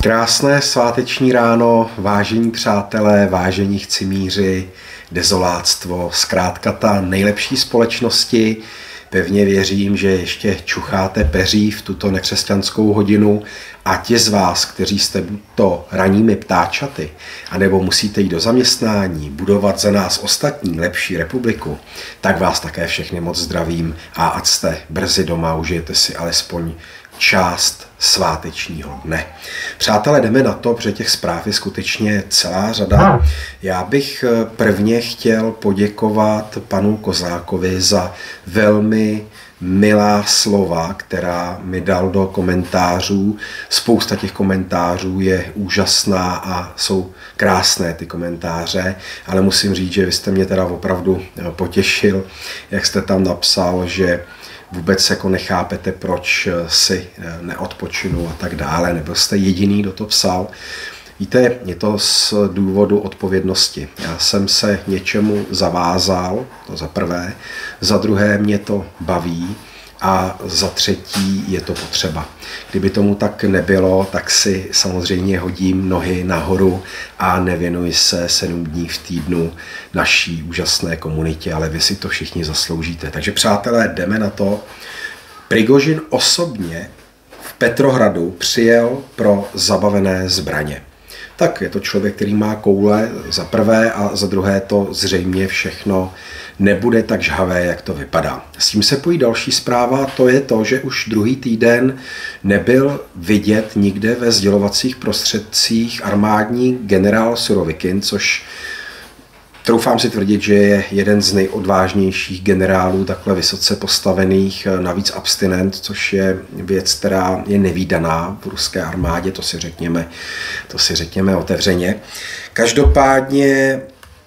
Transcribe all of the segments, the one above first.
Krásné sváteční ráno, vážení přátelé, vážení chcimíři, dezoláctvo, zkrátka ta nejlepší společnosti. Pevně věřím, že ještě čucháte peří v tuto nekřesťanskou hodinu a ti z vás, kteří jste buď to ranními ptáčaty, anebo musíte jít do zaměstnání, budovat za nás ostatní lepší republiku, tak vás také všechny moc zdravím a ať jste brzy doma, užijete si alespoň část svátečního dne. Přátelé, jdeme na to, protože těch zpráv je skutečně celá řada. Já bych prvně chtěl poděkovat panu Kozákovi za velmi milá slova, která mi dal do komentářů. Spousta těch komentářů je úžasná a jsou krásné ty komentáře, ale musím říct, že vy jste mě teda opravdu potěšil, jak jste tam napsal, že vůbec jako nechápete, proč si neodpočinu a tak dále. Nebyl jste jediný, kdo to psal. Víte, je to z důvodu odpovědnosti. Já jsem se něčemu zavázal, to za prvé, za druhé mě to baví a za třetí je to potřeba. Kdyby tomu tak nebylo, tak si samozřejmě hodím nohy nahoru a nevěnuji se 7 dní v týdnu naší úžasné komunitě, ale vy si to všichni zasloužíte. Takže přátelé, jdeme na to. Prigožin osobně v Petrohradu přijel pro zabavené zbraně. Tak je to člověk, který má koule za prvé a za druhé to zřejmě všechno nebude tak žhavé, jak to vypadá. S tím se pojí další zpráva, to je to, že už druhý týden nebyl vidět nikde ve sdělovacích prostředcích armádní generál Surovikin, což troufám si tvrdit, že je jeden z nejodvážnějších generálů takhle vysoce postavených, navíc abstinent, což je věc, která je nevídaná v ruské armádě, to si řekněme otevřeně. Každopádně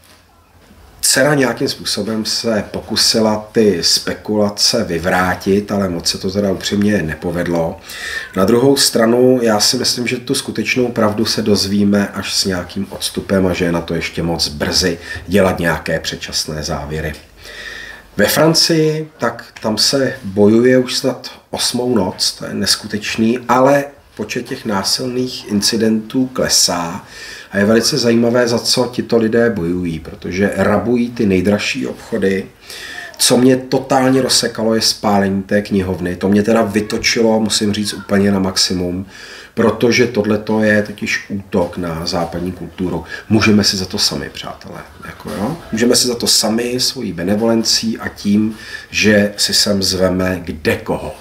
dcera nějakým způsobem se pokusila ty spekulace vyvrátit, ale moc se to teda upřímně nepovedlo. Na druhou stranu já si myslím, že tu skutečnou pravdu se dozvíme až s nějakým odstupem a že je na to ještě moc brzy dělat nějaké předčasné závěry. Ve Francii, tak tam se bojuje už snad 8. noc, to je neskutečný, ale počet těch násilných incidentů klesá. A je velice zajímavé, za co tito lidé bojují, protože rabují ty nejdražší obchody. Co mě totálně rozsekalo, je spálení té knihovny. To mě teda vytočilo, musím říct, úplně na maximum, protože tohleto je totiž útok na západní kulturu. Můžeme si za to sami, přátelé. Můžeme si za to sami svojí benevolencí a tím, že si sem zveme kde koho.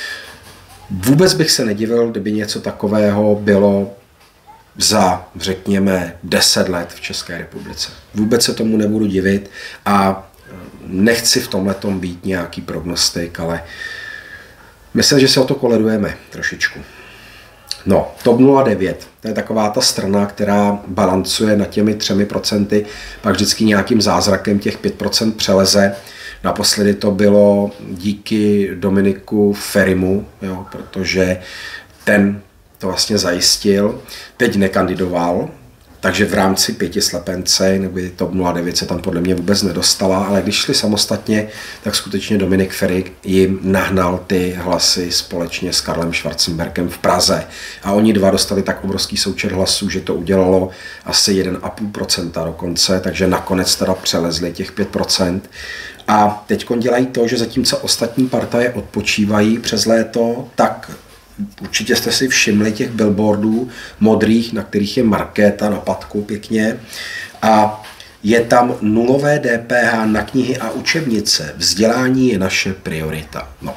Vůbec bych se nedivil, kdyby něco takového bylo za, řekněme, 10 let v České republice. Vůbec se tomu nebudu divit a nechci v tomhletom být nějaký prognostik, ale myslím, že se o to koledujeme trošičku. No, TOP 09, to je taková ta strana, která balancuje na těmi 3%, pak vždycky nějakým zázrakem těch 5% přeleze. Naposledy to bylo díky Dominiku Ferimu, jo, protože ten to vlastně zajistil, teď nekandidoval, takže v rámci 5 slepence, nebo TOP 09 se tam podle mě vůbec nedostala, ale když šli samostatně, tak skutečně Dominik Feri jim nahnal ty hlasy společně s Karlem Schwarzenbergem v Praze. A oni dva dostali tak obrovský součet hlasů, že to udělalo asi 1,5% dokonce, takže nakonec teda přelezli těch 5%. A teď dělají to, že zatímco ostatní partaje odpočívají přes léto, tak určitě jste si všimli těch billboardů modrých, na kterých je Markéta na padku pěkně a je tam nulové DPH na knihy a učebnice. Vzdělání je naše priorita. No.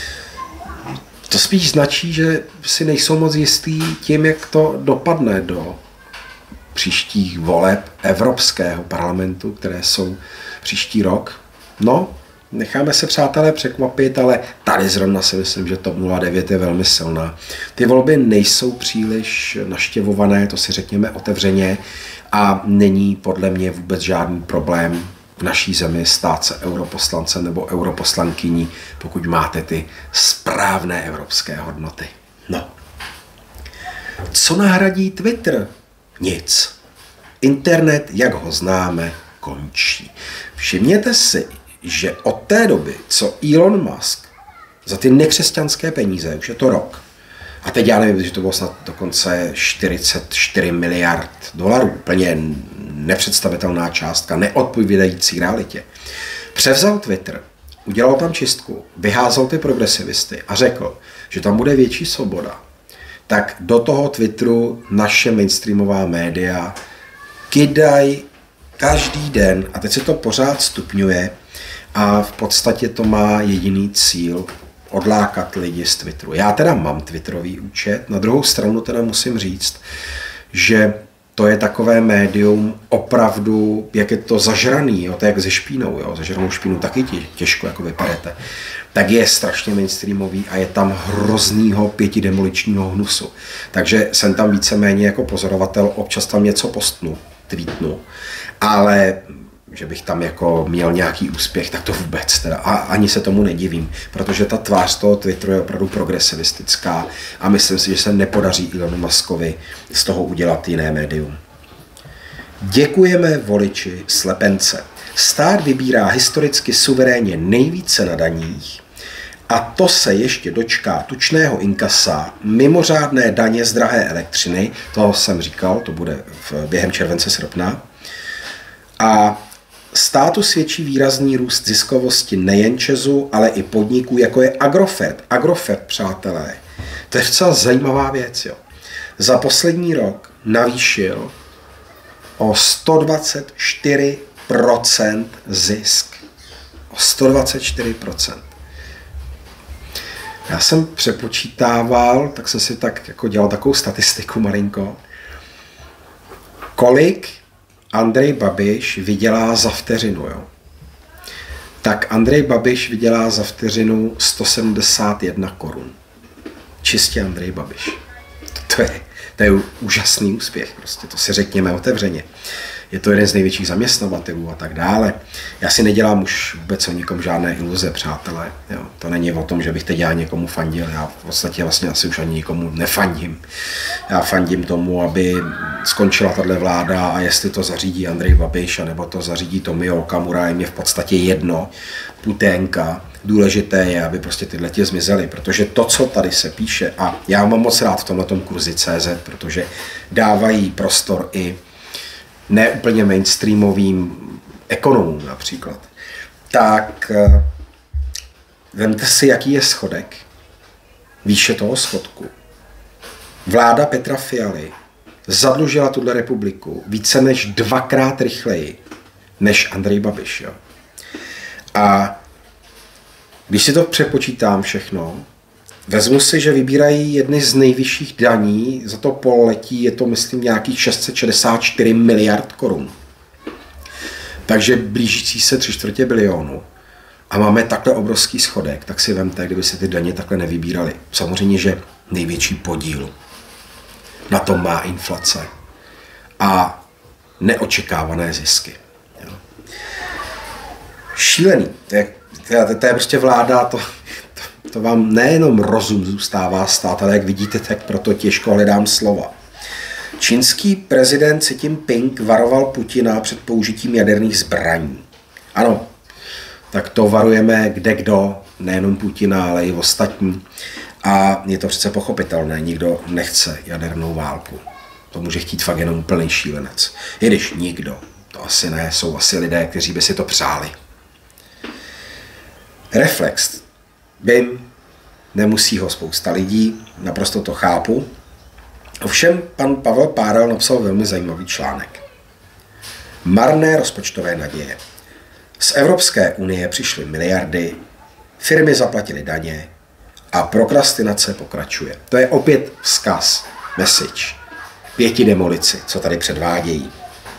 To spíš značí, že si nejsou moc jistý tím, jak to dopadne do příštích voleb Evropského parlamentu, které jsou příští rok. No, necháme se, přátelé, překvapit, ale tady zrovna si myslím, že TOP 09 je velmi silná. Ty volby nejsou příliš naštěvované, to si řekněme otevřeně, a není podle mě vůbec žádný problém v naší zemi stát se europoslancem nebo europoslankyní, pokud máte ty správné evropské hodnoty. No. Co nahradí Twitter? Nic. Internet, jak ho známe, končí. Všimněte si, že od té doby, co Elon Musk za ty nekřesťanské peníze, už je to rok, A teď já nevím, že to bylo snad dokonce 44 miliard dolarů, úplně nepředstavitelná částka, neodpovídající realitě. Převzal Twitter, udělal tam čistku, vyházel ty progresivisty a řekl, že tam bude větší svoboda. Tak do toho Twitteru naše mainstreamová média kydají každý den a teď se to pořád stupňuje a v podstatě to má jediný cíl odlákat lidi z Twitteru. Já teda mám Twitterový účet, na druhou stranu teda musím říct, že to je takové médium opravdu, jak je to zažraný, jo, to je jak ze špínou, jo, zažranou špínu taky těžko jako vyperete, tak je strašně mainstreamový a je tam hroznýho pětidemoličního hnusu. Takže jsem tam víceméně jako pozorovatel, občas tam něco postnu, tweetnu, ale že bych tam jako měl nějaký úspěch, tak to vůbec teda. A ani se tomu nedivím, protože ta tvář toho Twitteru je opravdu progresivistická a myslím si, že se nepodaří Elonu Muskovi z toho udělat jiné médium. Děkujeme voliči slepence. Stát vybírá historicky suverénně nejvíce na daních a to se ještě dočká tučného inkasa, mimořádné daně z drahé elektřiny, to jsem říkal, to bude během července srpna, a státu svědčí výrazný růst ziskovosti nejen ČEZu, ale i podniků, jako je Agrofert. Agrofert, přátelé, to je docela zajímavá věc. Jo. Za poslední rok navýšil o 124% zisk. O 124%. Já jsem přepočítával, tak jsem si tak jako dělal takovou statistiku malinko, kolik Andrej Babiš vydělá za vteřinu, jo? Tak Andrej Babiš vydělá za vteřinu 171 korun. Čistě Andrej Babiš. To je úžasný úspěch, prostě to si řekněme otevřeně. Je to jeden z největších zaměstnavatelů a tak dále. Já si nedělám už vůbec o nikom žádné iluze, přátelé. Jo? To není o tom, že bych teď já někomu fandil. Já v podstatě vlastně asi už ani nikomu nefandím. Já fandím tomu, aby skončila tato vláda a jestli to zařídí Andrej Babiš, nebo to zařídí Tomio Okamura, jim je v podstatě jedno, puténka. Důležité je, aby prostě tyhle tě zmizely, protože to, co tady se píše, a já mám moc rád v tomhletom kurzi.cz, protože dávají prostor i neúplně mainstreamovým ekonomům například, tak vemte si, jaký je schodek, výše toho schodku. Vláda Petra Fialy zadlužila tuhle republiku více než 2x rychleji než Andrej Babiš. Jo. A když si to přepočítám všechno, vezmu si, že vybírají jedny z nejvyšších daní, za to pololetí je to, myslím, nějakých 664 miliard korun. Takže blížící se 3/4 bilionu. A máme takhle obrovský schodek, tak si vemte, kdyby se ty daně takhle nevybíraly. Samozřejmě, že největší podíl na tom má inflace a neočekávané zisky. Jo. Šílený. To je prostě vláda, to vám nejenom rozum zůstává stát, ale jak vidíte, tak proto těžko hledám slova. Čínský prezident Xi Jinping varoval Putina před použitím jaderných zbraní. Ano, tak to varujeme kdekdo, nejenom Putina, ale i ostatní. A je to přece pochopitelné, nikdo nechce jadernou válku. To může chtít fakt jenom úplný šílenec. I když nikdo, to asi ne, jsou asi lidé, kteří by si to přáli. Reflex. Vím, nemusí ho spousta lidí, naprosto to chápu. Ovšem pan Pavel Párel napsal velmi zajímavý článek. Marné rozpočtové naděje. Z Evropské unie přišly miliardy, firmy zaplatily daně a prokrastinace pokračuje. To je opět vzkaz, message, pětidemolici, co tady předvádějí.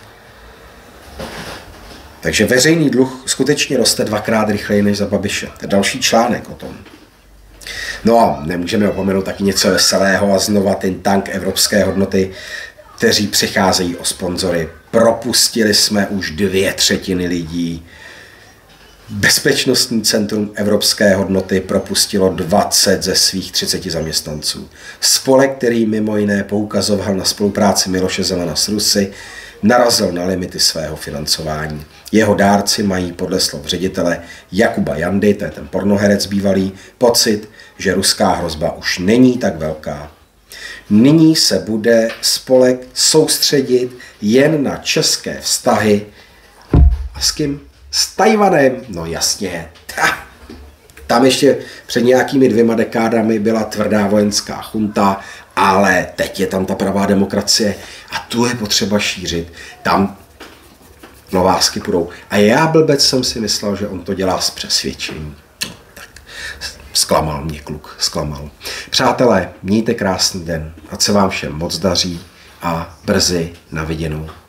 Takže veřejný dluh skutečně roste 2x rychleji než za Babiše. To je další článek o tom. No a nemůžeme opomenout taky něco veselého a znova ten tank evropské hodnoty, kteří přicházejí o sponzory. Propustili jsme už 2/3 lidí. Bezpečnostní centrum evropské hodnoty propustilo 20 ze svých 30 zaměstnanců. Spolek, který mimo jiné poukazoval na spolupráci Miloše Zemana s Rusy, narazil na limity svého financování. Jeho dárci mají podle slov ředitele Jakuba Jandy, to je ten pornoherec bývalý, pocit, že ruská hrozba už není tak velká, Nyní se bude spolek soustředit jen na české vztahy. A s kým? S Tajvanem. No jasně. Tam ještě před nějakými 2 dekádami byla tvrdá vojenská chunta, ale teď je tam ta pravá demokracie a tu je potřeba šířit. Tam novásky půjdou. A já blbec jsem si myslel, že on to dělá s přesvědčením. Tak zklamal mě kluk, zklamal. Přátelé, mějte krásný den, ať se vám všem moc daří a brzy na viděnou.